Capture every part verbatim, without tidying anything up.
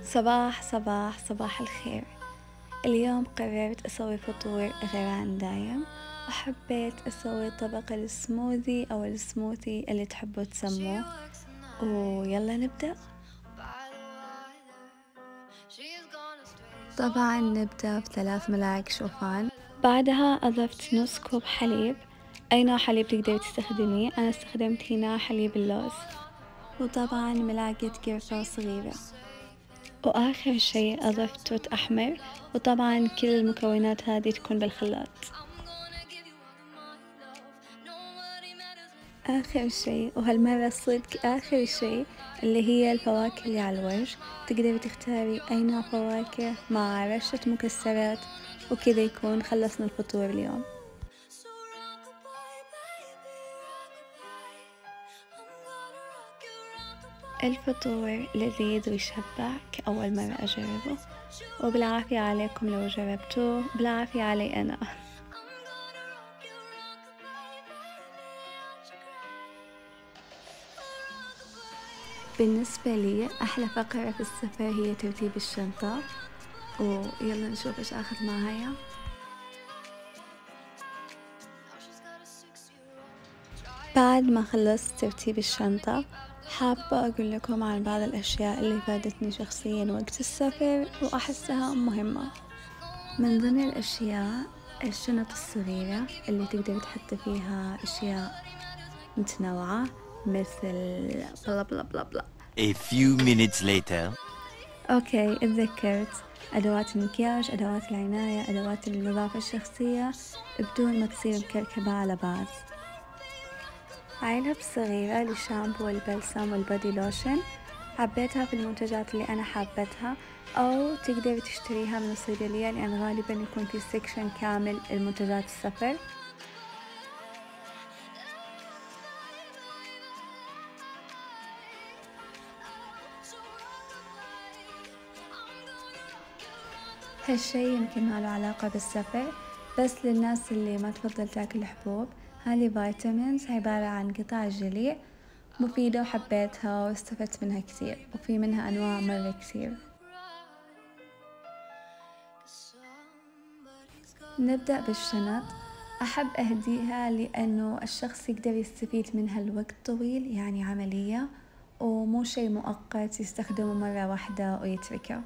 صباح صباح صباح الخير. اليوم قررت أسوي فطور غير عن دايم، وحبيت أسوي طبق السموذي أو السموثي اللي تحبوا تسموه. ويلا نبدأ. طبعا نبدأ بثلاث ملاعق شوفان، بعدها أضفت نص كوب حليب. أي نوع حليب تقدري تستخدميه، أنا استخدمت هنا حليب اللوز، وطبعا ملعقة قرفة صغيرة، وآخر شيء أضفت توت أحمر. وطبعا كل المكونات هذه تكون بالخلاط. آخر شيء، وهالمرة صدق آخر شيء، اللي هي الفواكه اللي على الوجه. تقدري تختاري أي نوع فواكه مع رشة مكسرات، وكذا يكون خلصنا الفطور اليوم. الفطور لذيذ ويشبع كأول مرة أجربه، وبالعافية عليكم لو جربتوه، بالعافية علي أنا. بالنسبة لي أحلى فقرة في السفر هي ترتيب الشنطة، ويلا نشوف إيش أخذ معايا. بعد ما خلصت ترتيب الشنطة، حابة أقول لكم عن بعض الأشياء اللي فادتني شخصيا وقت السفر وأحسها مهمة. من ضمن الأشياء الشنط الصغيرة اللي تقدر تحط فيها أشياء متنوعة، مثل بلا بلا بلا بلا. A few minutes later. أوكي، اتذكرت أدوات المكياج، أدوات العناية، أدوات النظافة الشخصية، بدون ما تصير مكركبة على بعض. علب صغيرة للشامبو والبلسم والبودي لوشن، حبيتها في المنتجات اللي أنا حابتها، أو تقدري تشتريها من الصيدلية، لأن غالبا يكون في سيكشن كامل المنتجات السفر. هالشي يمكن ما له علاقة بالسفر، بس للناس اللي ما تفضل تاكل حبوب. هذه فيتامينز عبارة عن قطع جلي مفيدة، وحبيتها واستفدت منها كثير، وفي منها أنواع مرة كثير. نبدأ بالشنط. أحب أهديها لأنه الشخص يقدر يستفيد منها لوقت طويل، يعني عملية ومو شيء مؤقت يستخدمه مرة واحدة ويتركه.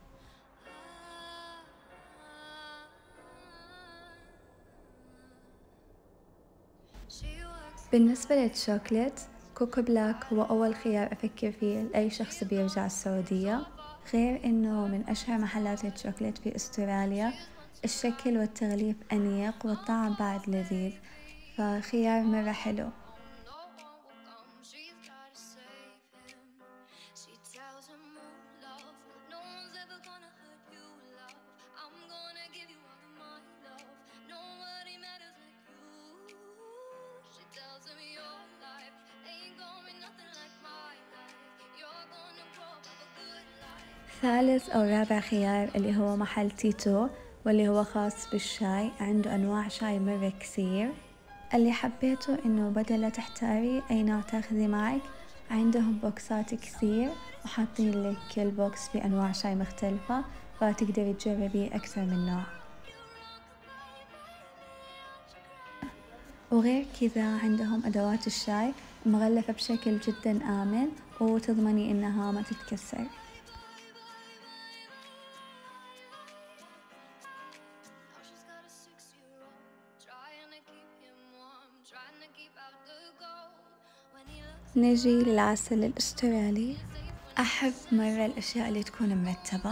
بالنسبة للشوكولات، كوكو بلاك هو أول خيار أفكر فيه لأي شخص بيرجع السعودية، غير إنه من أشهر محلات الشوكولات في أستراليا. الشكل والتغليف أنيق والطعم بعد لذيذ، فخيار مرة حلو. ثالث أو رابع خيار اللي هو محل تيتو، واللي هو خاص بالشاي، عنده أنواع شاي مرة كثير. اللي حبيته إنه بدل لا تحتاري أي نوع تاخذي معك، عندهم بوكسات كثير وحاطين لك كل بوكس بأنواع شاي مختلفة، فتقدري تجربي أكثر من نوع. وغير كذا عندهم أدوات الشاي مغلفة بشكل جدا آمن، وتضمني إنها ما تتكسر. نجي للعسل الأسترالي. أحب مرة الأشياء اللي تكون مرتبة.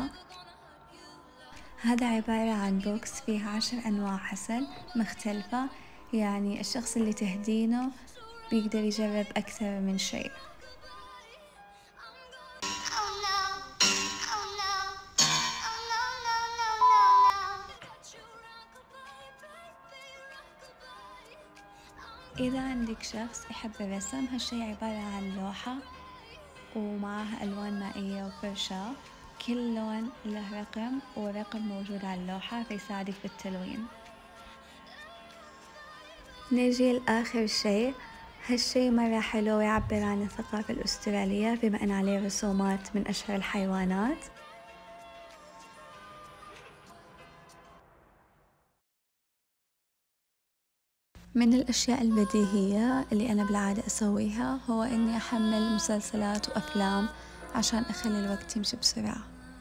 هذا عبارة عن بوكس فيه عشر أنواع عسل مختلفة، يعني الشخص اللي تهدينه بيقدر يجرب أكثر من شيء. إذا عندك شخص يحب الرسم، هالشي عبارة عن لوحة ومعها ألوان مائية وفرشاة، كل لون له رقم، ورقم موجود على اللوحة فيساعدك بالتلوين. نجي لآخر شي. هالشي مرة حلو، يعبر عن الثقافة الأسترالية بما أن عليه رسومات من أشهر الحيوانات. من الأشياء البديهية اللي أنا بالعادة أسويها هو إني أحمل مسلسلات وأفلام عشان أخلي الوقت يمشي بسرعة.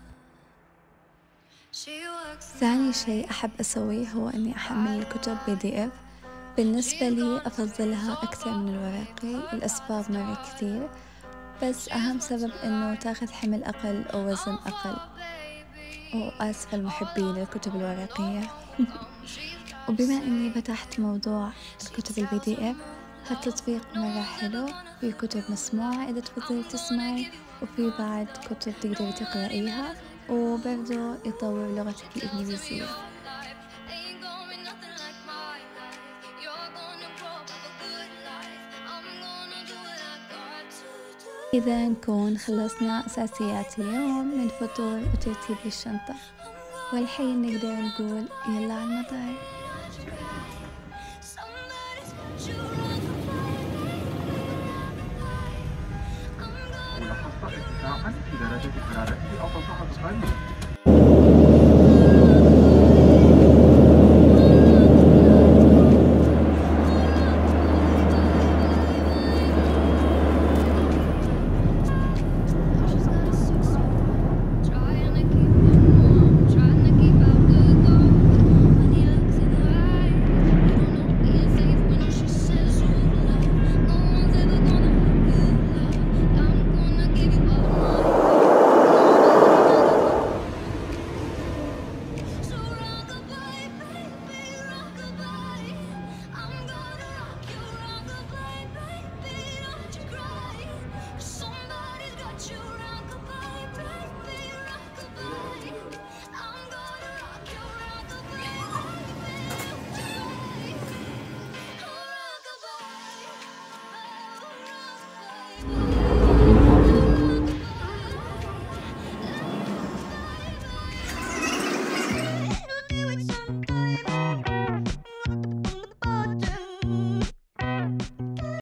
ثاني شيء أحب أسويه هو إني أحمل الكتب بي دي إف. بالنسبة لي أفضلها أكثر من الورقي، الأسباب مرة كثير، بس أهم سبب إنه تاخذ حمل أقل ووزن أقل. وآسفة المحبين للكتب الورقية. وبما إني فتحت موضوع الكتب البي دي إف، هالتطبيق مرة حلو، في كتب مسموعة إذا تفضلي تسمعي، وفي بعد كتب تقدري تقرأيها، وبرضه يطور لغتك الإنجليزية. إذا نكون خلصنا أساسيات اليوم من فطور وترتيب للشنطة، والحين نقدر نقول يلا على المطار. ولاحظت ارتفاعا في درجة حرارتي أو تصاعد قليل.